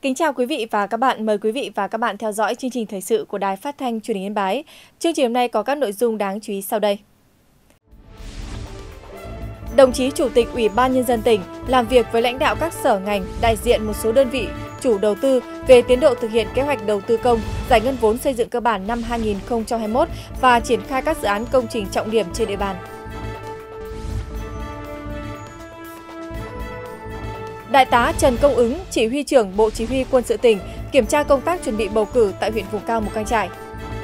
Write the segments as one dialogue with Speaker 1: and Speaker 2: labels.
Speaker 1: Kính chào quý vị và các bạn. Mời quý vị và các bạn theo dõi chương trình thời sự của Đài Phát thanh Truyền hình Yên Bái. Chương trình hôm nay có các nội dung đáng chú ý sau đây. Đồng chí Chủ tịch Ủy ban Nhân dân tỉnh làm việc với lãnh đạo các sở ngành, đại diện một số đơn vị, chủ đầu tư về tiến độ thực hiện kế hoạch đầu tư công, giải ngân vốn xây dựng cơ bản năm 2021 và triển khai các dự án công trình trọng điểm trên địa bàn. Đại tá Trần Công Ứng, Chỉ huy trưởng Bộ Chỉ huy Quân sự tỉnh, kiểm tra công tác chuẩn bị bầu cử tại huyện vùng cao Mù Cang Chải.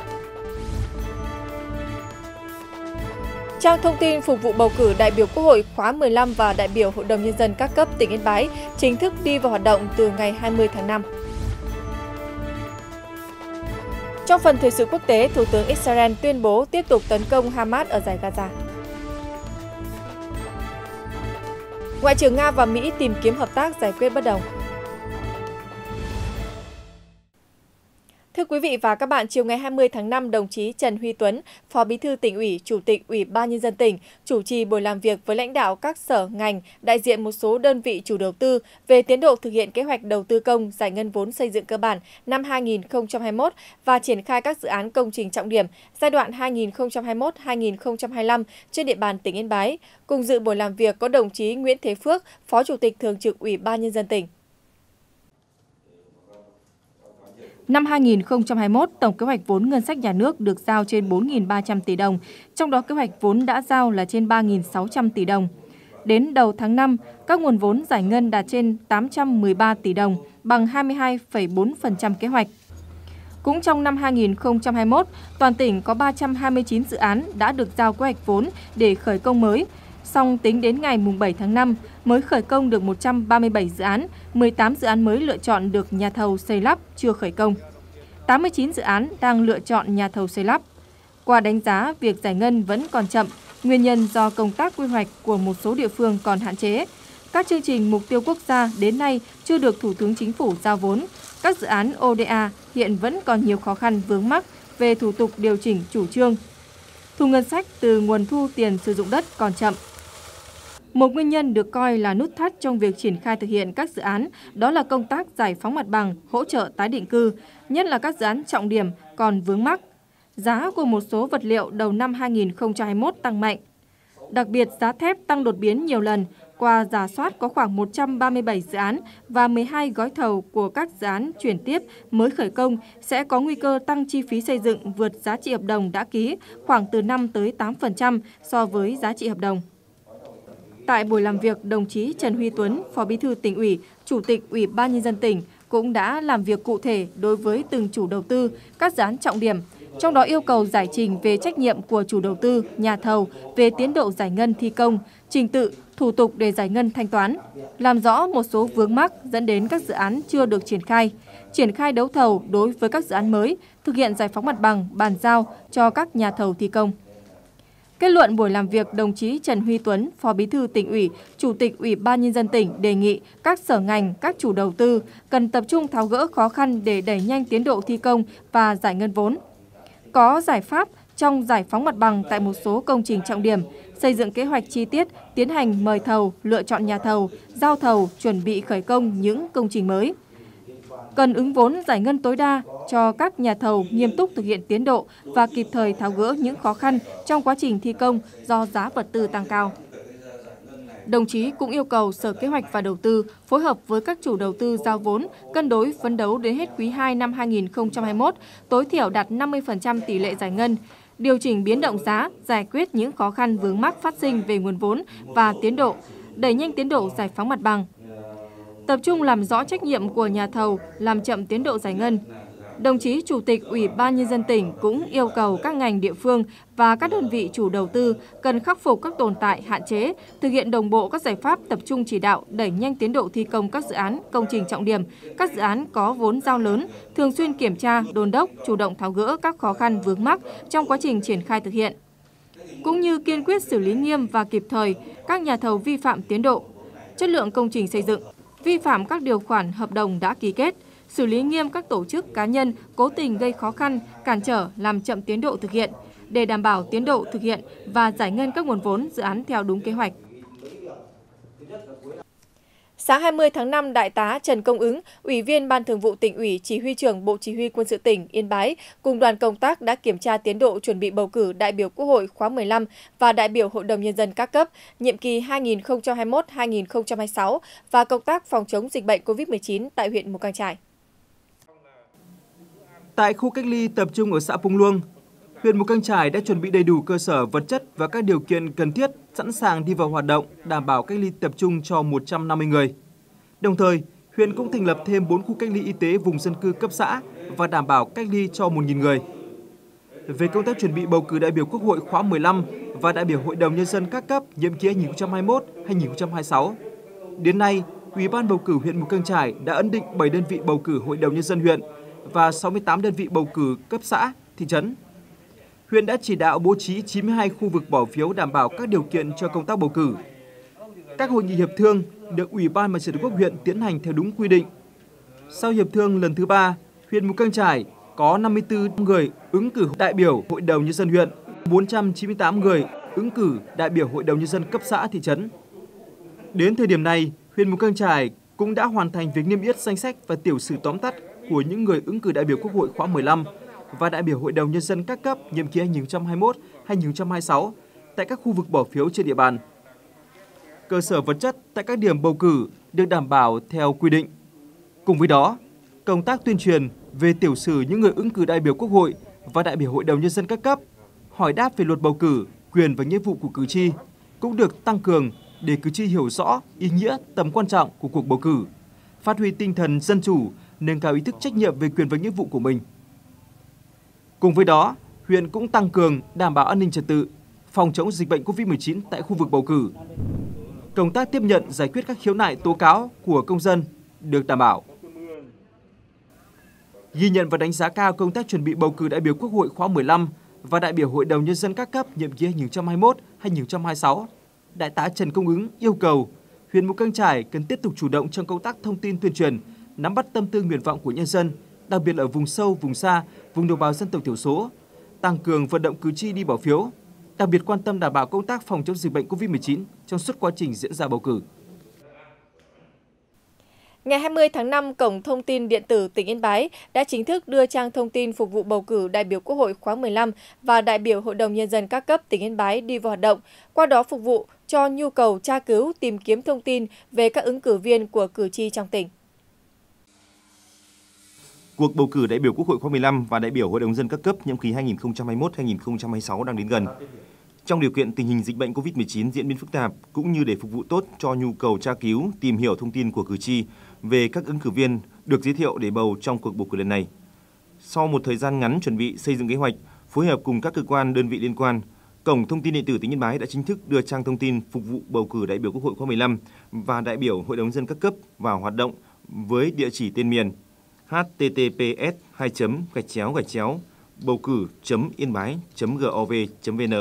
Speaker 1: Trang thông tin phục vụ bầu cử đại biểu Quốc hội khóa 15 và đại biểu Hội đồng Nhân dân các cấp tỉnh Yên Bái chính thức đi vào hoạt động từ ngày 20 tháng 5. Trong phần thời sự quốc tế, Thủ tướng Israel tuyên bố tiếp tục tấn công Hamas ở dải Gaza. Ngoại trưởng Nga và Mỹ tìm kiếm hợp tác giải quyết bất đồng. Thưa quý vị và các bạn, chiều ngày 20 tháng 5, đồng chí Trần Huy Tuấn, Phó Bí thư Tỉnh ủy, Chủ tịch Ủy ban Nhân dân tỉnh, chủ trì buổi làm việc với lãnh đạo các sở ngành, đại diện một số đơn vị chủ đầu tư về tiến độ thực hiện kế hoạch đầu tư công, giải ngân vốn xây dựng cơ bản năm 2021 và triển khai các dự án công trình trọng điểm giai đoạn 2021-2025 trên địa bàn tỉnh Yên Bái. Cùng dự buổi làm việc có đồng chí Nguyễn Thế Phước, Phó Chủ tịch Thường trực Ủy ban Nhân dân tỉnh. Năm 2021, tổng kế hoạch vốn ngân sách nhà nước được giao trên 4.300 tỷ đồng, trong đó kế hoạch vốn đã giao là trên 3.600 tỷ đồng. Đến đầu tháng 5, các nguồn vốn giải ngân đạt trên 813 tỷ đồng, bằng 22,4% kế hoạch. Cũng trong năm 2021, toàn tỉnh có 329 dự án đã được giao kế hoạch vốn để khởi công mới. Song tính đến ngày 7 tháng 5, mới khởi công được 137 dự án, 18 dự án mới lựa chọn được nhà thầu xây lắp chưa khởi công. 89 dự án đang lựa chọn nhà thầu xây lắp. Qua đánh giá, việc giải ngân vẫn còn chậm, nguyên nhân do công tác quy hoạch của một số địa phương còn hạn chế. Các chương trình mục tiêu quốc gia đến nay chưa được Thủ tướng Chính phủ giao vốn. Các dự án ODA hiện vẫn còn nhiều khó khăn vướng mắc về thủ tục điều chỉnh chủ trương. Thu ngân sách từ nguồn thu tiền sử dụng đất còn chậm. Một nguyên nhân được coi là nút thắt trong việc triển khai thực hiện các dự án, đó là công tác giải phóng mặt bằng, hỗ trợ tái định cư, nhất là các dự án trọng điểm còn vướng mắc. Giá của một số vật liệu đầu năm 2021 tăng mạnh. Đặc biệt, giá thép tăng đột biến nhiều lần. Qua rà soát có khoảng 137 dự án và 12 gói thầu của các dự án chuyển tiếp mới khởi công sẽ có nguy cơ tăng chi phí xây dựng vượt giá trị hợp đồng đã ký khoảng từ 5 tới 8% so với giá trị hợp đồng. Tại buổi làm việc, đồng chí Trần Huy Tuấn, Phó Bí thư Tỉnh ủy, Chủ tịch Ủy ban Nhân dân tỉnh cũng đã làm việc cụ thể đối với từng chủ đầu tư, các dự án trọng điểm, trong đó yêu cầu giải trình về trách nhiệm của chủ đầu tư, nhà thầu về tiến độ giải ngân thi công, trình tự, thủ tục để giải ngân thanh toán, làm rõ một số vướng mắc dẫn đến các dự án chưa được triển khai đấu thầu đối với các dự án mới, thực hiện giải phóng mặt bằng, bàn giao cho các nhà thầu thi công. Kết luận buổi làm việc, đồng chí Trần Huy Tuấn, Phó Bí thư Tỉnh ủy, Chủ tịch Ủy ban Nhân dân tỉnh đề nghị các sở ngành, các chủ đầu tư cần tập trung tháo gỡ khó khăn để đẩy nhanh tiến độ thi công và giải ngân vốn. Có giải pháp trong giải phóng mặt bằng tại một số công trình trọng điểm, xây dựng kế hoạch chi tiết, tiến hành mời thầu, lựa chọn nhà thầu, giao thầu, chuẩn bị khởi công những công trình mới. Cần ứng vốn giải ngân tối đa cho các nhà thầu nghiêm túc thực hiện tiến độ và kịp thời tháo gỡ những khó khăn trong quá trình thi công do giá vật tư tăng cao. Đồng chí cũng yêu cầu Sở Kế hoạch và Đầu tư phối hợp với các chủ đầu tư giao vốn, cân đối phấn đấu đến hết quý 2 năm 2021, tối thiểu đạt 50% tỷ lệ giải ngân, điều chỉnh biến động giá, giải quyết những khó khăn vướng mắc phát sinh về nguồn vốn và tiến độ, đẩy nhanh tiến độ giải phóng mặt bằng. Tập trung làm rõ trách nhiệm của nhà thầu làm chậm tiến độ giải ngân. Đồng chí Chủ tịch Ủy ban Nhân dân tỉnh cũng yêu cầu các ngành địa phương và các đơn vị chủ đầu tư cần khắc phục các tồn tại hạn chế, thực hiện đồng bộ các giải pháp tập trung chỉ đạo đẩy nhanh tiến độ thi công các dự án, công trình trọng điểm, các dự án có vốn giao lớn, thường xuyên kiểm tra, đôn đốc, chủ động tháo gỡ các khó khăn vướng mắc trong quá trình triển khai thực hiện. Cũng như kiên quyết xử lý nghiêm và kịp thời các nhà thầu vi phạm tiến độ, chất lượng công trình xây dựng, vi phạm các điều khoản hợp đồng đã ký kết, xử lý nghiêm các tổ chức cá nhân cố tình gây khó khăn, cản trở, làm chậm tiến độ thực hiện, để đảm bảo tiến độ thực hiện và giải ngân các nguồn vốn dự án theo đúng kế hoạch. Sáng 20 tháng 5, Đại tá Trần Công Ứng, Ủy viên Ban Thường vụ Tỉnh ủy, Chỉ huy trưởng Bộ Chỉ huy Quân sự tỉnh Yên Bái cùng đoàn công tác đã kiểm tra tiến độ chuẩn bị bầu cử đại biểu Quốc hội khóa 15 và đại biểu Hội đồng Nhân dân các cấp, nhiệm kỳ 2021-2026 và công tác phòng chống dịch bệnh COVID-19 tại huyện Mù Cang Chải.
Speaker 2: Tại khu cách ly tập trung ở xã Pung Luông, huyện Mù Cang Chải đã chuẩn bị đầy đủ cơ sở vật chất và các điều kiện cần thiết sẵn sàng đi vào hoạt động, đảm bảo cách ly tập trung cho 150 người. Đồng thời, huyện cũng thành lập thêm 4 khu cách ly y tế vùng dân cư cấp xã và đảm bảo cách ly cho 1.000 người. Về công tác chuẩn bị bầu cử đại biểu Quốc hội khóa 15 và đại biểu Hội đồng Nhân dân các cấp nhiệm kỳ 2021-2026, đến nay, Ủy ban bầu cử huyện Mù Cang Chải đã ấn định 7 đơn vị bầu cử Hội đồng Nhân dân huyện và 68 đơn vị bầu cử cấp xã, thị trấn. Huyện đã chỉ đạo bố trí 92 khu vực bỏ phiếu đảm bảo các điều kiện cho công tác bầu cử. Các hội nghị hiệp thương được Ủy ban Mặt trận Tổ quốc huyện tiến hành theo đúng quy định. Sau hiệp thương lần thứ 3, huyện Mù Cang Chải có 54 người ứng cử đại biểu Hội đồng Nhân dân huyện, 498 người ứng cử đại biểu Hội đồng Nhân dân cấp xã, thị trấn. Đến thời điểm này, huyện Mù Cang Chải cũng đã hoàn thành việc niêm yết danh sách và tiểu sử tóm tắt của những người ứng cử đại biểu Quốc hội khóa 15 và đại biểu Hội đồng Nhân dân các cấp nhiệm kỳ 2021-2026 tại các khu vực bỏ phiếu trên địa bàn. Cơ sở vật chất tại các điểm bầu cử được đảm bảo theo quy định. Cùng với đó, công tác tuyên truyền về tiểu sử những người ứng cử đại biểu Quốc hội và đại biểu Hội đồng Nhân dân các cấp, hỏi đáp về luật bầu cử, quyền và nghĩa vụ của cử tri cũng được tăng cường để cử tri hiểu rõ ý nghĩa, tầm quan trọng của cuộc bầu cử, phát huy tinh thần dân chủ, nâng cao ý thức trách nhiệm về quyền và nghĩa vụ của mình. Cùng với đó, huyện cũng tăng cường đảm bảo an ninh trật tự, phòng chống dịch bệnh COVID-19 tại khu vực bầu cử. Công tác tiếp nhận giải quyết các khiếu nại tố cáo của công dân được đảm bảo. Ghi nhận và đánh giá cao công tác chuẩn bị bầu cử đại biểu Quốc hội khóa 15 và đại biểu Hội đồng Nhân dân các cấp nhiệm kỳ 2021-2026, Đại tá Trần Công Ứng yêu cầu huyện Mù Cang Chải cần tiếp tục chủ động trong công tác thông tin tuyên truyền, nắm bắt tâm tư nguyện vọng của nhân dân, đặc biệt ở vùng sâu, vùng xa, vùng đồng bào dân tộc thiểu số, tăng cường vận động cử tri đi bỏ phiếu, đặc biệt quan tâm đảm bảo công tác phòng chống dịch bệnh COVID-19 trong suốt quá trình diễn ra bầu cử.
Speaker 1: Ngày 20 tháng 5, Cổng Thông tin Điện tử tỉnh Yên Bái đã chính thức đưa trang thông tin phục vụ bầu cử đại biểu Quốc hội khóa 15 và đại biểu Hội đồng Nhân dân các cấp tỉnh Yên Bái đi vào hoạt động, qua đó phục vụ cho nhu cầu tra cứu, tìm kiếm thông tin về các ứng cử viên của cử tri trong tỉnh.
Speaker 3: Cuộc bầu cử đại biểu Quốc hội khóa 15 và đại biểu Hội đồng Nhân dân các cấp nhiệm kỳ 2021-2026 đang đến gần. Trong điều kiện tình hình dịch bệnh COVID-19 diễn biến phức tạp, cũng như để phục vụ tốt cho nhu cầu tra cứu, tìm hiểu thông tin của cử tri về các ứng cử viên được giới thiệu để bầu trong cuộc bầu cử lần này. Sau một thời gian ngắn chuẩn bị xây dựng kế hoạch, phối hợp cùng các cơ quan đơn vị liên quan, Cổng Thông tin Điện tử tỉnh Yên Bái đã chính thức đưa trang thông tin phục vụ bầu cử đại biểu Quốc hội khóa 15 và đại biểu Hội đồng Nhân dân các cấp vào hoạt động với địa chỉ tên miền https://bầu cử.yên-bái.gov.vn.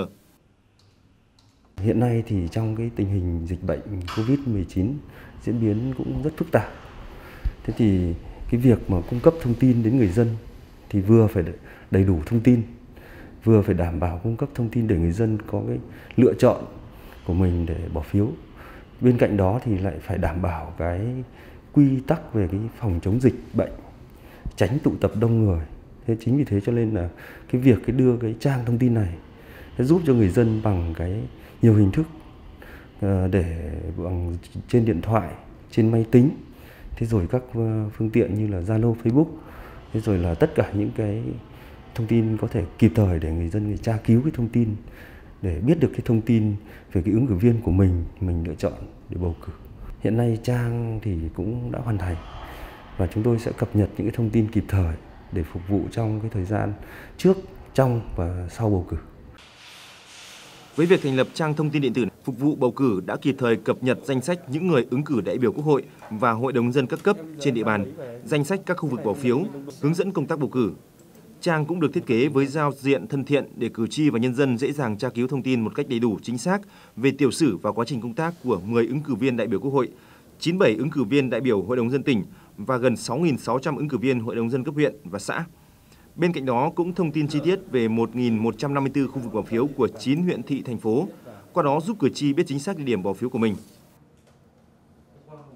Speaker 4: Hiện nay thì trong cái tình hình dịch bệnh COVID-19 diễn biến cũng rất phức tạp. Thế thì cái việc mà cung cấp thông tin đến người dân thì vừa phải đầy đủ thông tin, vừa phải đảm bảo cung cấp thông tin để người dân có cái lựa chọn của mình để bỏ phiếu. Bên cạnh đó thì lại phải đảm bảo cái quy tắc về cái phòng chống dịch bệnh, tránh tụ tập đông người. Thế chính vì thế cho nên là cái việc đưa cái trang thông tin này sẽ giúp cho người dân bằng cái nhiều hình thức, để bằng trên điện thoại, trên máy tính, thế rồi các phương tiện như là Zalo, Facebook, thế rồi là tất cả những cái thông tin có thể kịp thời để người dân tra cứu cái thông tin để biết được cái thông tin về cái ứng cử viên của mình lựa chọn để bầu cử. Hiện nay trang thì cũng đã hoàn thành và chúng tôi sẽ cập nhật những cái thông tin kịp thời để phục vụ trong cái thời gian trước, trong và sau bầu cử.
Speaker 3: Với việc thành lập trang thông tin điện tử phục vụ bầu cử đã kịp thời cập nhật danh sách những người ứng cử đại biểu Quốc hội và Hội đồng Nhân dân các cấp trên địa bàn, danh sách các khu vực bỏ phiếu, hướng dẫn công tác bầu cử. Trang cũng được thiết kế với giao diện thân thiện để cử tri và nhân dân dễ dàng tra cứu thông tin một cách đầy đủ, chính xác về tiểu sử và quá trình công tác của 10 ứng cử viên đại biểu Quốc hội, 97 ứng cử viên đại biểu Hội đồng Nhân dân tỉnh và gần 6.600 ứng cử viên Hội đồng Nhân dân cấp huyện và xã. Bên cạnh đó cũng thông tin chi tiết về 1.154 khu vực bỏ phiếu của 9 huyện thị thành phố, qua đó giúp cử tri biết chính xác địa điểm bỏ phiếu của mình.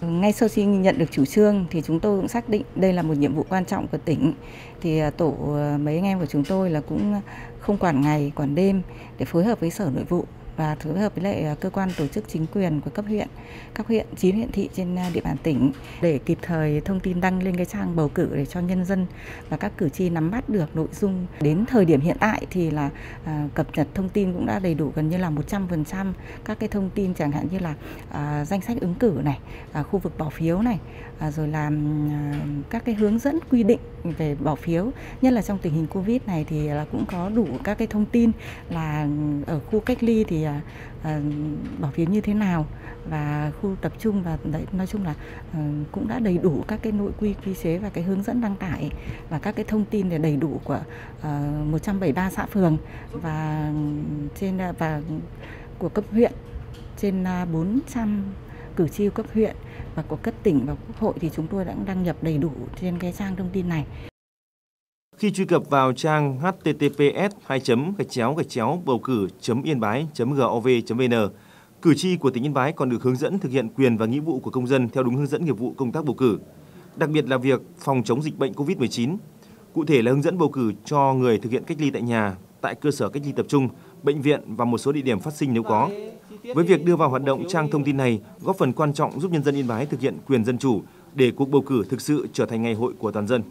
Speaker 5: Ngay sau khi nhận được chủ trương thì chúng tôi cũng xác định đây là một nhiệm vụ quan trọng của tỉnh. Thì tổ mấy anh em của chúng tôi là cũng không quản ngày, quản đêm để phối hợp với Sở Nội vụ và phối hợp với lại cơ quan tổ chức chính quyền của cấp huyện, các huyện, 9 huyện thị trên địa bàn tỉnh để kịp thời thông tin đăng lên cái trang bầu cử để cho nhân dân và các cử tri nắm bắt được nội dung. Đến thời điểm hiện tại thì là cập nhật thông tin cũng đã đầy đủ gần như là 100% các cái thông tin, chẳng hạn như là danh sách ứng cử này, khu vực bỏ phiếu này, rồi là các cái hướng dẫn quy định về bỏ phiếu, nhất là trong tình hình Covid này thì là cũng có đủ các cái thông tin là ở khu cách ly thì bỏ phiếu như thế nào và khu tập trung, và đấy, nói chung là cũng đã đầy đủ các cái nội quy chế và cái hướng dẫn đăng tải và các cái thông tin để đầy đủ của 173 xã phường và của cấp huyện, trên 400 cử tri cấp huyện và của cấp tỉnh và Quốc hội thì chúng tôi đã đăng nhập đầy đủ trên cái trang thông tin này.
Speaker 3: Khi truy cập vào trang https://bầu-cử.yên-bái.gov.vn, cử tri của tỉnh Yên Bái còn được hướng dẫn thực hiện quyền và nghĩa vụ của công dân theo đúng hướng dẫn nghiệp vụ công tác bầu cử, đặc biệt là việc phòng chống dịch bệnh COVID-19. Cụ thể là hướng dẫn bầu cử cho người thực hiện cách ly tại nhà, tại cơ sở cách ly tập trung, bệnh viện và một số địa điểm phát sinh nếu có. Với việc đưa vào hoạt động trang thông tin này, góp phần quan trọng giúp nhân dân Yên Bái thực hiện quyền dân chủ để cuộc bầu cử thực sự trở thành ngày hội của toàn dân.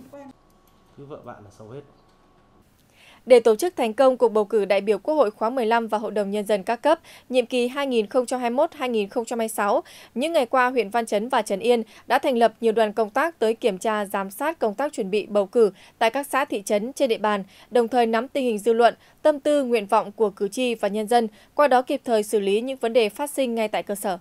Speaker 1: Để tổ chức thành công cuộc bầu cử đại biểu Quốc hội khóa 15 và Hội đồng Nhân dân các cấp, nhiệm kỳ 2021-2026, những ngày qua, huyện Văn Chấn và Trấn Yên đã thành lập nhiều đoàn công tác tới kiểm tra, giám sát công tác chuẩn bị bầu cử tại các xã thị trấn trên địa bàn, đồng thời nắm tình hình dư luận, tâm tư, nguyện vọng của cử tri và nhân dân, qua đó kịp thời xử lý những vấn đề phát sinh ngay tại cơ sở.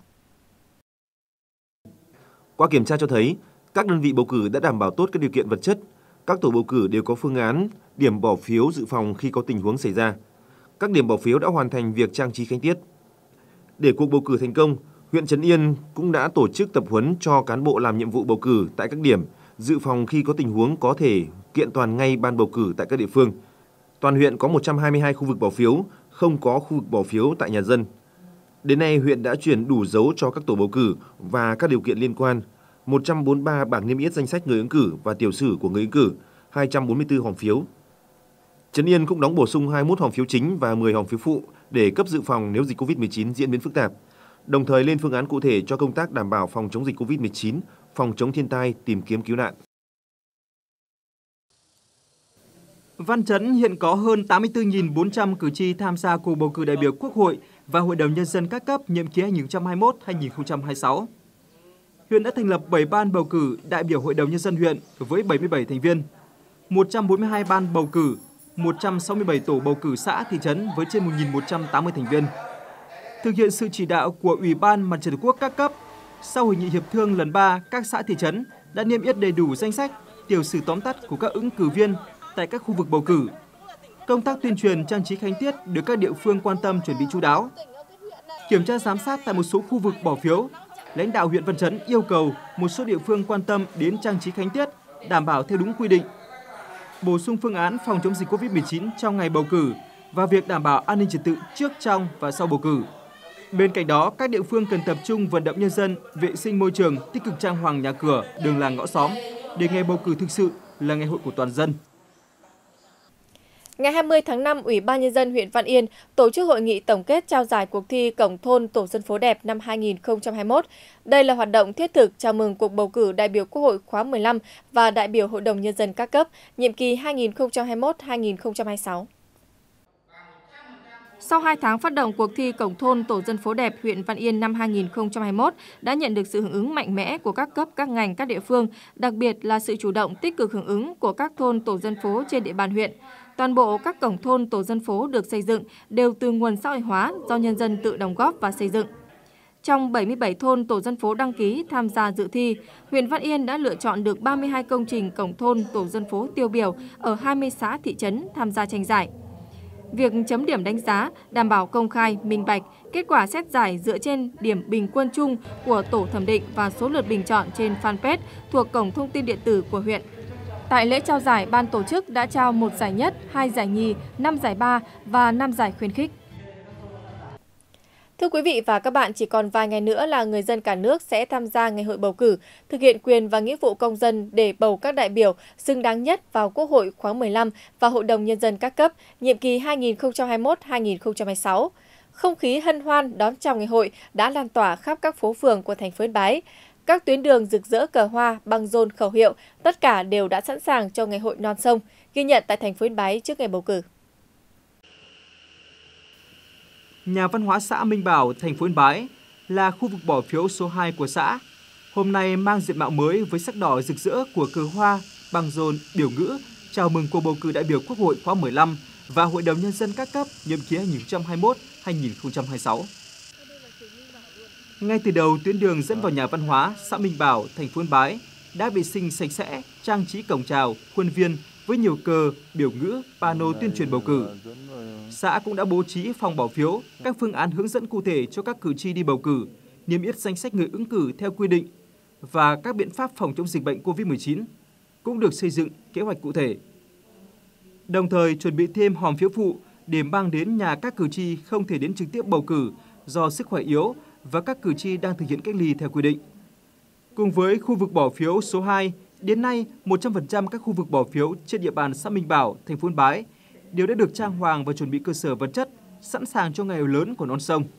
Speaker 3: Qua kiểm tra cho thấy, các đơn vị bầu cử đã đảm bảo tốt các điều kiện vật chất. Các tổ bầu cử đều có phương án, điểm bỏ phiếu dự phòng khi có tình huống xảy ra. Các điểm bỏ phiếu đã hoàn thành việc trang trí khánh tiết. Để cuộc bầu cử thành công, huyện Trấn Yên cũng đã tổ chức tập huấn cho cán bộ làm nhiệm vụ bầu cử tại các điểm, dự phòng khi có tình huống có thể kiện toàn ngay ban bầu cử tại các địa phương. Toàn huyện có 122 khu vực bỏ phiếu, không có khu vực bỏ phiếu tại nhà dân. Đến nay, huyện đã chuyển đủ dấu cho các tổ bầu cử và các điều kiện liên quan, 143 bảng niêm yết danh sách người ứng cử và tiểu sử của người ứng cử, 244 hòm phiếu. Trấn Yên cũng đóng bổ sung 21 hòm phiếu chính và 10 hòm phiếu phụ để cấp dự phòng nếu dịch COVID-19 diễn biến phức tạp, đồng thời lên phương án cụ thể cho công tác đảm bảo phòng chống dịch COVID-19, phòng chống thiên tai, tìm kiếm cứu nạn.
Speaker 2: Văn Chấn hiện có hơn 84.400 cử tri tham gia cuộc bầu cử đại biểu Quốc hội và Hội đồng Nhân dân các cấp nhiệm kỳ 2021-2026. Huyện đã thành lập 7 ban bầu cử đại biểu Hội đồng Nhân dân huyện với 77 thành viên, 142 ban bầu cử, 167 tổ bầu cử xã thị trấn với trên 1.180 thành viên. Thực hiện sự chỉ đạo của Ủy ban Mặt trận Tổ quốc các cấp, sau hội nghị hiệp thương lần 3, các xã thị trấn đã niêm yết đầy đủ danh sách, tiểu sử tóm tắt của các ứng cử viên tại các khu vực bầu cử. Công tác tuyên truyền trang trí khánh tiết được các địa phương quan tâm chuẩn bị chu đáo. Kiểm tra giám sát tại một số khu vực bỏ phiếu, lãnh đạo huyện Văn Chấn yêu cầu một số địa phương quan tâm đến trang trí khánh tiết, đảm bảo theo đúng quy định. Bổ sung phương án phòng chống dịch COVID-19 trong ngày bầu cử và việc đảm bảo an ninh trật tự trước, trong và sau bầu cử. Bên cạnh đó, các địa phương cần tập trung vận động nhân dân vệ sinh môi trường, tích cực trang hoàng nhà cửa, đường làng ngõ xóm để ngày bầu cử thực sự là ngày hội của toàn dân.
Speaker 1: Ngày 20 tháng 5, Ủy ban Nhân dân huyện Văn Yên tổ chức hội nghị tổng kết trao giải cuộc thi Cổng thôn Tổ dân phố đẹp năm 2021. Đây là hoạt động thiết thực chào mừng cuộc bầu cử đại biểu Quốc hội khóa 15 và đại biểu Hội đồng Nhân dân các cấp, nhiệm kỳ 2021-2026. Sau 2 tháng phát động cuộc thi Cổng thôn Tổ dân phố đẹp, huyện Văn Yên năm 2021 đã nhận được sự hưởng ứng mạnh mẽ của các cấp, các ngành, các địa phương, đặc biệt là sự chủ động tích cực hưởng ứng của các thôn tổ dân phố trên địa bàn huyện. Toàn bộ các cổng thôn tổ dân phố được xây dựng đều từ nguồn xã hội hóa do nhân dân tự đóng góp và xây dựng. Trong 77 thôn tổ dân phố đăng ký tham gia dự thi, huyện Văn Yên đã lựa chọn được 32 công trình cổng thôn tổ dân phố tiêu biểu ở 20 xã thị trấn tham gia tranh giải. Việc chấm điểm đánh giá đảm bảo công khai, minh bạch, kết quả xét giải dựa trên điểm bình quân chung của tổ thẩm định và số lượt bình chọn trên fanpage thuộc cổng thông tin điện tử của huyện. Tại lễ trao giải, ban tổ chức đã trao 1 giải nhất, 2 giải nhì, 5 giải ba và 5 giải khuyến khích. Thưa quý vị và các bạn, chỉ còn vài ngày nữa là người dân cả nước sẽ tham gia ngày hội bầu cử, thực hiện quyền và nghĩa vụ công dân để bầu các đại biểu xứng đáng nhất vào Quốc hội khóa 15 và Hội đồng Nhân dân các cấp, nhiệm kỳ 2021-2026. Không khí hân hoan đón chào ngày hội đã lan tỏa khắp các phố phường của thành phố Yên Bái. Các tuyến đường rực rỡ cờ hoa, băng rôn khẩu hiệu, tất cả đều đã sẵn sàng cho ngày hội non sông, ghi nhận tại thành phố Yên Bái trước ngày bầu cử.
Speaker 2: Nhà văn hóa xã Minh Bảo, thành phố Yên Bái là khu vực bỏ phiếu số 2 của xã. Hôm nay mang diện mạo mới với sắc đỏ rực rỡ của cờ hoa, băng rôn, biểu ngữ chào mừng cuộc bầu cử đại biểu Quốc hội khóa 15 và Hội đồng Nhân dân các cấp nhiệm kỳ 2021-2026. Ngay từ đầu, tuyến đường dẫn vào nhà văn hóa xã Minh Bảo, thành phố Yên Bái đã vệ sinh sạch sẽ, trang trí cổng chào, khuôn viên với nhiều cờ, biểu ngữ, pano tuyên truyền bầu cử. Xã cũng đã bố trí phòng bỏ phiếu, các phương án hướng dẫn cụ thể cho các cử tri đi bầu cử, niêm yết danh sách người ứng cử theo quy định và các biện pháp phòng chống dịch bệnh COVID-19 cũng được xây dựng kế hoạch cụ thể. Đồng thời chuẩn bị thêm hòm phiếu phụ để mang đến nhà các cử tri không thể đến trực tiếp bầu cử do sức khỏe yếu và các cử tri đang thực hiện cách ly theo quy định. Cùng với khu vực bỏ phiếu số 2, đến nay 100% các khu vực bỏ phiếu trên địa bàn xã Minh Bảo, thành phố Yên Bái đều đã được trang hoàng và chuẩn bị cơ sở vật chất sẵn sàng cho ngày lớn của non sông.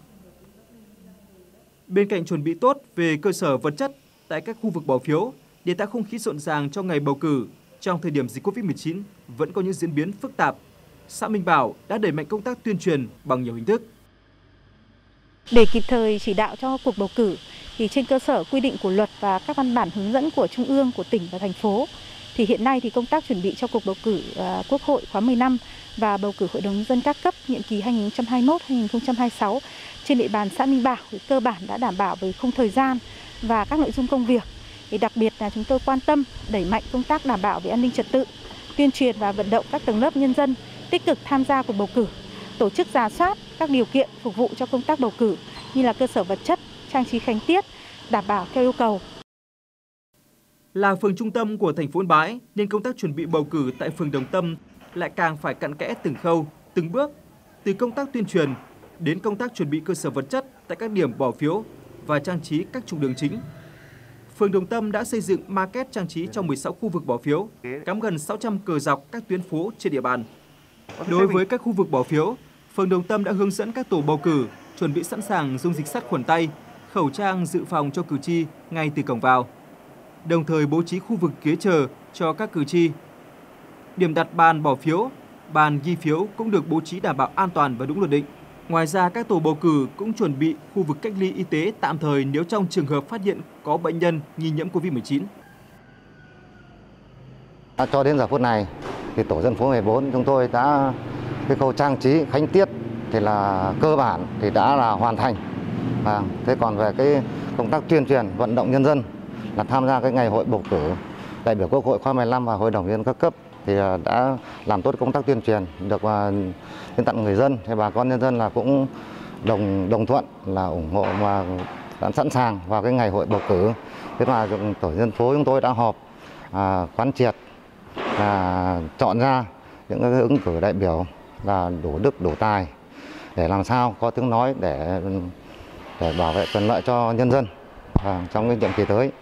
Speaker 2: Bên cạnh chuẩn bị tốt về cơ sở vật chất tại các khu vực bỏ phiếu để tạo không khí rộn ràng cho ngày bầu cử trong thời điểm dịch Covid-19 vẫn có những diễn biến phức tạp, xã Minh Bảo đã đẩy mạnh công tác tuyên truyền bằng nhiều hình thức.
Speaker 6: Để kịp thời chỉ đạo cho cuộc bầu cử, thì trên cơ sở quy định của luật và các văn bản hướng dẫn của Trung ương, của tỉnh và thành phố, thì hiện nay thì công tác chuẩn bị cho cuộc bầu cử Quốc hội khóa 15 và bầu cử Hội đồng Nhân dân các cấp nhiệm kỳ 2021-2026 trên địa bàn xã Minh Bảo thì cơ bản đã đảm bảo về khung thời gian và các nội dung công việc. Thì đặc biệt là chúng tôi quan tâm đẩy mạnh công tác đảm bảo về an ninh trật tự, tuyên truyền và vận động các tầng lớp nhân dân tích cực tham gia cuộc bầu cử, tổ chức rà soát các điều kiện phục vụ cho công tác bầu cử như là cơ sở vật chất, trang trí khánh tiết, đảm bảo theo yêu cầu.
Speaker 2: Là phường trung tâm của thành phố Yên Bái nên công tác chuẩn bị bầu cử tại phường Đồng Tâm lại càng phải cặn kẽ từng khâu, từng bước, từ công tác tuyên truyền đến công tác chuẩn bị cơ sở vật chất tại các điểm bỏ phiếu và trang trí các trục đường chính. Phường Đồng Tâm đã xây dựng maquette trang trí trong 16 khu vực bỏ phiếu, cắm gần 600 cờ dọc các tuyến phố trên địa bàn. Đối với các khu vực bỏ phiếu, phường Đồng Tâm đã hướng dẫn các tổ bầu cử chuẩn bị sẵn sàng dung dịch sát khuẩn tay, khẩu trang dự phòng cho cử tri ngay từ cổng vào. Đồng thời bố trí khu vực ghế chờ cho các cử tri. Điểm đặt bàn bỏ phiếu, bàn ghi phiếu cũng được bố trí đảm bảo an toàn và đúng luật định. Ngoài ra, các tổ bầu cử cũng chuẩn bị khu vực cách ly y tế tạm thời nếu trong trường hợp phát hiện có bệnh nhân nghi nhiễm COVID-19.
Speaker 7: Cho đến giờ phút này, thì tổ dân phố 14 chúng tôi đã cái khâu trang trí khánh tiết thì là cơ bản thì đã là hoàn thành. Thế còn về cái công tác tuyên truyền vận động nhân dân là tham gia cái ngày hội bầu cử đại biểu Quốc hội khóa 15 và Hội đồng Nhân dân các cấp thì đã làm tốt công tác tuyên truyền được đến tận người dân, thì bà con nhân dân là cũng đồng thuận là ủng hộ và sẵn sàng vào cái ngày hội bầu cử. Thế mà tổ dân phố chúng tôi đã họp quán triệt chọn ra những cái ứng cử đại biểu là đủ đức đủ tài để làm sao có tiếng nói để bảo vệ quyền lợi cho nhân dân trong cái nhiệm kỳ tới.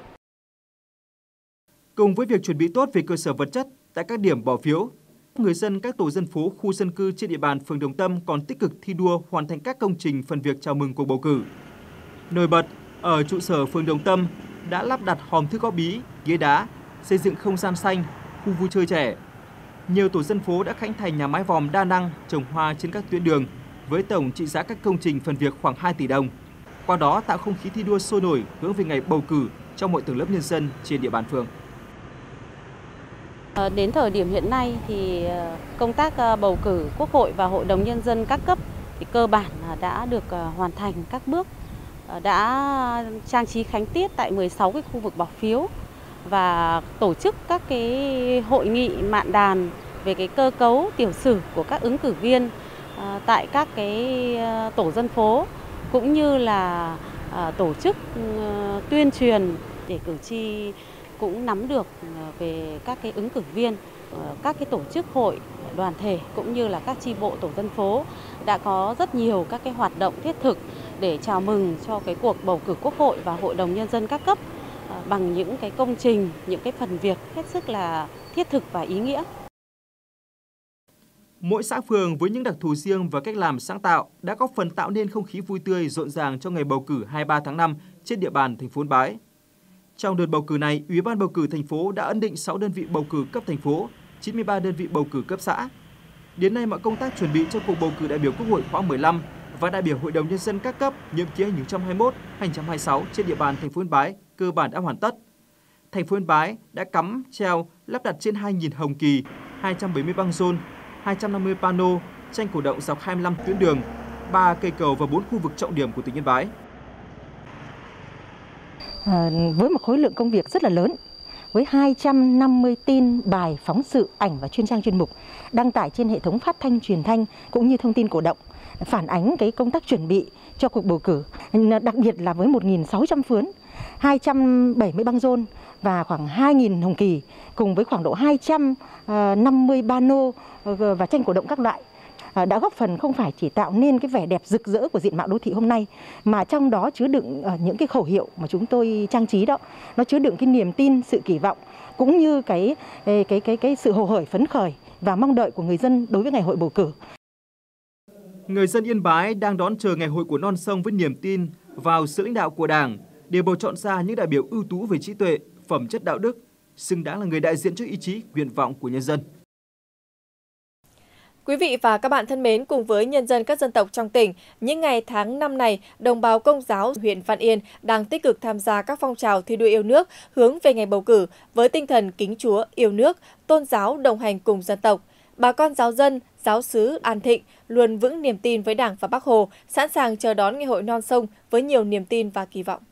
Speaker 2: Cùng với việc chuẩn bị tốt về cơ sở vật chất tại các điểm bỏ phiếu, người dân các tổ dân phố, khu dân cư trên địa bàn phường Đồng Tâm còn tích cực thi đua hoàn thành các công trình phần việc chào mừng cuộc bầu cử. Nổi bật, ở trụ sở phường Đồng Tâm đã lắp đặt hòm thư góp bí, ghế đá, xây dựng không gian xanh, khu vui chơi trẻ. Nhiều tổ dân phố đã khánh thành nhà mái vòm đa năng trồng hoa trên các tuyến đường với tổng trị giá các công trình phần việc khoảng 2 tỷ đồng. Qua đó tạo không khí thi đua sôi nổi hướng về ngày bầu cử trong mọi tầng lớp nhân dân trên địa bàn phường.
Speaker 8: Đến thời điểm hiện nay thì công tác bầu cử Quốc hội và Hội đồng Nhân dân các cấp thì cơ bản đã được hoàn thành các bước, đã trang trí khánh tiết tại 16 cái khu vực bỏ phiếu và tổ chức các cái hội nghị mạn đàn về cái cơ cấu tiểu sử của các ứng cử viên tại các cái tổ dân phố, cũng như là tổ chức tuyên truyền để cử tri cũng nắm được về các cái ứng cử viên. Các cái tổ chức hội, đoàn thể cũng như là các chi bộ tổ dân phố đã có rất nhiều các cái hoạt động thiết thực để chào mừng cho cái cuộc bầu cử Quốc hội và Hội đồng Nhân dân các cấp bằng những cái công trình, những cái phần việc hết sức là thiết thực và ý nghĩa.
Speaker 2: Mỗi xã phường với những đặc thù riêng và cách làm sáng tạo đã góp phần tạo nên không khí vui tươi rộn ràng cho ngày bầu cử 23 tháng 5 trên địa bàn thành phố Yên Bái. Trong đợt bầu cử này, Ủy ban bầu cử thành phố đã ấn định 6 đơn vị bầu cử cấp thành phố, 93 đơn vị bầu cử cấp xã. Đến nay, mọi công tác chuẩn bị cho cuộc bầu cử đại biểu Quốc hội khóa 15 và đại biểu Hội đồng Nhân dân các cấp nhiệm kỳ 2021-2026 trên địa bàn thành phố Yên Bái cơ bản đã hoàn tất. Thành phố Yên Bái đã cắm, treo, lắp đặt trên 2.000 hồng kỳ, 270 băng rôn, 250 pano, tranh cổ động dọc 25 tuyến đường, 3 cây cầu và 4 khu vực trọng điểm của tỉnh Yên Bái.
Speaker 6: Với một khối lượng công việc rất là lớn, với 250 tin, bài, phóng sự, ảnh và chuyên trang chuyên mục đăng tải trên hệ thống phát thanh, truyền thanh cũng như thông tin cổ động, phản ánh cái công tác chuẩn bị cho cuộc bầu cử, đặc biệt là với 1.600 phướn, 270 băng rôn và khoảng 2.000 hồng kỳ cùng với khoảng độ 250 pano và tranh cổ động các loại đã góp phần không phải chỉ tạo nên cái vẻ đẹp rực rỡ của diện mạo đô thị hôm nay, mà trong đó chứa đựng những cái khẩu hiệu mà chúng tôi trang trí đó, nó chứa đựng cái niềm tin, sự kỳ vọng cũng như cái sự hồ hởi phấn khởi và mong đợi của người dân đối với ngày hội bầu cử.
Speaker 2: Người dân Yên Bái đang đón chờ ngày hội của non sông với niềm tin vào sự lãnh đạo của Đảng để bầu chọn ra những đại biểu ưu tú về trí tuệ, phẩm chất đạo đức, xứng đáng là người đại diện cho ý chí, nguyện vọng của nhân dân.
Speaker 1: Quý vị và các bạn thân mến, cùng với nhân dân các dân tộc trong tỉnh, những ngày tháng năm này, đồng bào Công giáo huyện Văn Yên đang tích cực tham gia các phong trào thi đua yêu nước hướng về ngày bầu cử với tinh thần kính Chúa, yêu nước, tôn giáo đồng hành cùng dân tộc. Bà con giáo dân, giáo xứ An Thịnh luôn vững niềm tin với Đảng và Bác Hồ, sẵn sàng chờ đón ngày hội non sông với nhiều niềm tin và kỳ vọng.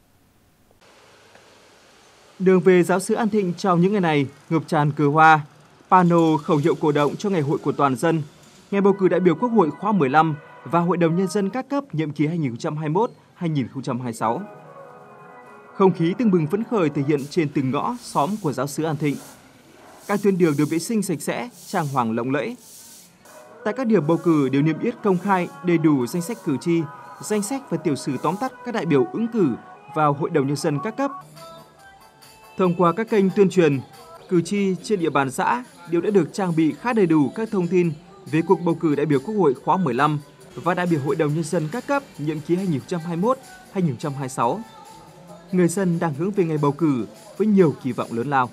Speaker 2: Đường về giáo xứ An Thịnh trong những ngày này ngập tràn cờ hoa, pano khẩu hiệu cổ động cho ngày hội của toàn dân, ngày bầu cử đại biểu Quốc hội khóa 15 và Hội đồng Nhân dân các cấp nhiệm kỳ 2021-2026. Không khí tưng bừng phấn khởi thể hiện trên từng ngõ, xóm của giáo xứ An Thịnh. Các tuyến đường được vệ sinh sạch sẽ, trang hoàng lộng lẫy. Tại các điểm bầu cử đều niêm yết công khai đầy đủ danh sách cử tri, danh sách và tiểu sử tóm tắt các đại biểu ứng cử vào Hội đồng Nhân dân các cấp. Thông qua các kênh tuyên truyền, cử tri trên địa bàn xã đều đã được trang bị khá đầy đủ các thông tin về cuộc bầu cử đại biểu Quốc hội khóa 15 và đại biểu Hội đồng Nhân dân các cấp nhiệm kỳ 2021-2026. Người dân đang hướng về ngày bầu cử với nhiều kỳ vọng lớn lao.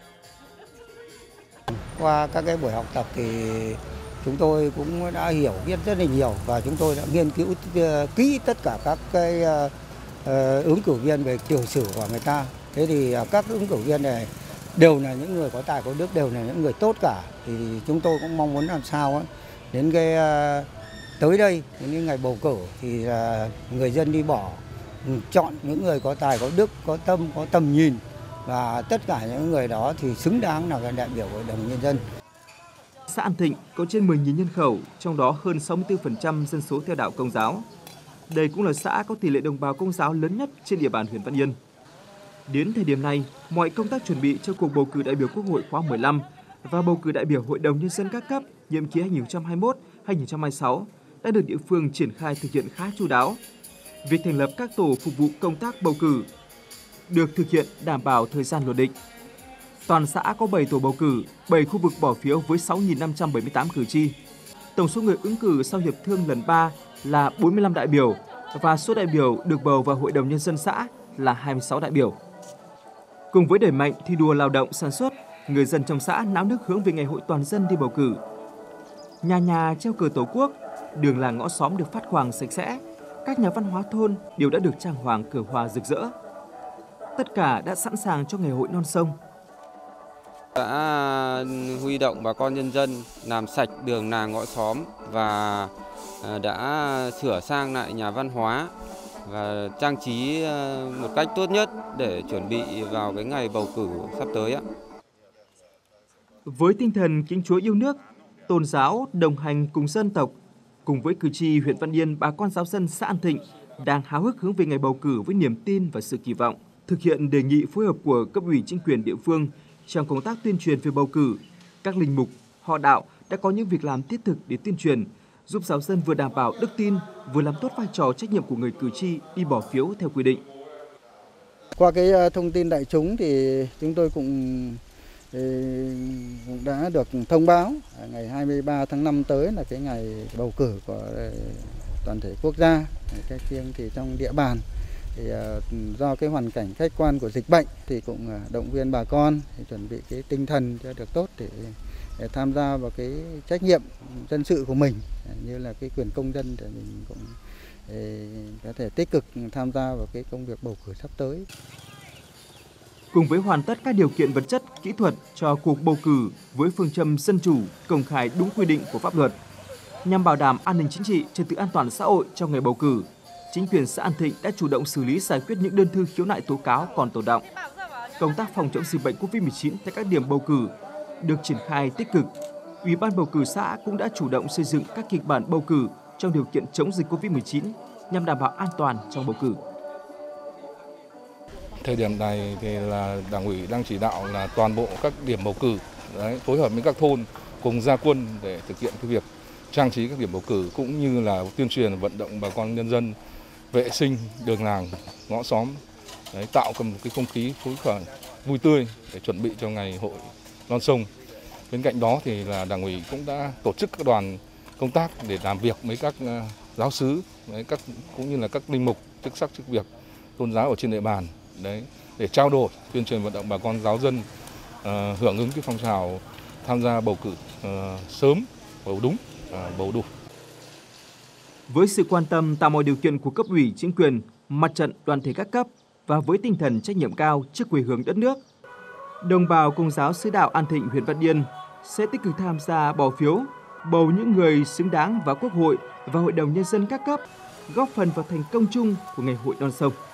Speaker 9: Qua các cái buổi học tập thì chúng tôi cũng đã hiểu biết rất là nhiều và chúng tôi đã nghiên cứu kỹ tất cả các cái ứng cử viên về tiểu sử của người ta. Thế thì các ứng cử viên này đều là những người có tài có đức, đều là những người tốt cả. Thì chúng tôi cũng mong muốn làm sao đến cái tới đây, đến ngày bầu cử thì người dân đi bỏ, chọn những người có tài có đức, có tâm, có tầm nhìn và tất cả những người đó thì xứng đáng là đại biểu Hội đồng Nhân dân.
Speaker 2: Xã An Thịnh có trên 10.000 nhân khẩu, trong đó hơn 64% dân số theo đạo Công giáo. Đây cũng là xã có tỷ lệ đồng bào Công giáo lớn nhất trên địa bàn huyện Văn Yên. Đến thời điểm này, mọi công tác chuẩn bị cho cuộc bầu cử đại biểu Quốc hội khóa 15 và bầu cử đại biểu Hội đồng Nhân dân các cấp nhiệm kỳ 2021-2026 đã được địa phương triển khai thực hiện khá chu đáo. Việc thành lập các tổ phục vụ công tác bầu cử được thực hiện đảm bảo thời gian luật định. Toàn xã có 7 tổ bầu cử, 7 khu vực bỏ phiếu với 6.578 cử tri. Tổng số người ứng cử sau hiệp thương lần 3 là 45 đại biểu và số đại biểu được bầu vào Hội đồng Nhân dân xã là 26 đại biểu. Cùng với đẩy mạnh thi đua lao động sản xuất, người dân trong xã náo nức hướng về ngày hội toàn dân đi bầu cử. Nhà nhà treo cờ Tổ quốc, đường làng ngõ xóm được phát quang sạch sẽ, các nhà văn hóa thôn đều đã được trang hoàng cờ hoa rực rỡ. Tất cả đã sẵn sàng cho ngày hội non sông.
Speaker 10: Đã huy động bà con nhân dân làm sạch đường làng ngõ xóm và đã sửa sang lại nhà văn hóa và trang trí một cách tốt nhất để chuẩn bị vào cái ngày bầu cử sắp tới ạ.
Speaker 2: Với tinh thần kính Chúa yêu nước, tôn giáo đồng hành cùng dân tộc, cùng với cử tri huyện Văn Yên, bà con giáo dân xã An Thịnh đang háo hức hướng về ngày bầu cử với niềm tin và sự kỳ vọng. Thực hiện đề nghị phối hợp của cấp ủy chính quyền địa phương trong công tác tuyên truyền về bầu cử, các linh mục, họ đạo đã có những việc làm thiết thực để tuyên truyền giúp giáo dân vừa đảm bảo đức tin, vừa làm tốt vai trò trách nhiệm của người cử tri đi bỏ phiếu theo quy định.
Speaker 11: Qua cái thông tin đại chúng thì chúng tôi cũng đã được thông báo ngày 23 tháng 5 tới là cái ngày bầu cử của toàn thể quốc gia. Cái riêng thì trong địa bàn thì do cái hoàn cảnh khách quan của dịch bệnh thì cũng động viên bà con thì chuẩn bị cái tinh thần cho được tốt để tham gia vào cái trách nhiệm dân sự của mình, như là cái quyền công dân để mình cũng có thể tích cực tham gia vào cái công việc bầu cử sắp tới.
Speaker 2: Cùng với hoàn tất các điều kiện vật chất, kỹ thuật cho cuộc bầu cử với phương châm dân chủ, công khai đúng quy định của pháp luật, nhằm bảo đảm an ninh chính trị, trật tự an toàn xã hội trong ngày bầu cử, chính quyền xã An Thịnh đã chủ động xử lý giải quyết những đơn thư khiếu nại tố cáo còn tồn đọng. Công tác phòng chống dịch bệnh COVID-19 tại các điểm bầu cử được triển khai tích cực. Ủy ban bầu cử xã cũng đã chủ động xây dựng các kịch bản bầu cử trong điều kiện chống dịch COVID-19 nhằm đảm bảo an toàn trong bầu cử.
Speaker 12: Thời điểm này thì là Đảng ủy đang chỉ đạo là toàn bộ các điểm bầu cử phối hợp với các thôn cùng ra quân để thực hiện cái việc trang trí các điểm bầu cử, cũng như là tuyên truyền vận động bà con nhân dân vệ sinh đường làng, ngõ xóm, tạo một cái không khí phấn khởi, vui tươi để chuẩn bị cho ngày hội non sông. Bên cạnh đó thì là Đảng ủy cũng đã tổ chức các đoàn công tác để làm việc với các giáo xứ, cũng như là các linh mục, chức sắc chức việc tôn giáo ở trên địa bàn để trao đổi, tuyên truyền vận động bà con giáo dân hưởng ứng cái phong trào tham gia bầu cử sớm, bầu đúng, bầu đủ.
Speaker 2: Với sự quan tâm tạo mọi điều kiện của cấp ủy, chính quyền, mặt trận, đoàn thể các cấp và với tinh thần trách nhiệm cao trước quê hương đất nước, đồng bào Công giáo Xứ Đạo An Thịnh, huyện Văn Yên sẽ tích cực tham gia bỏ phiếu, bầu những người xứng đáng vào Quốc hội và Hội đồng Nhân dân các cấp, góp phần vào thành công chung của ngày hội non sông.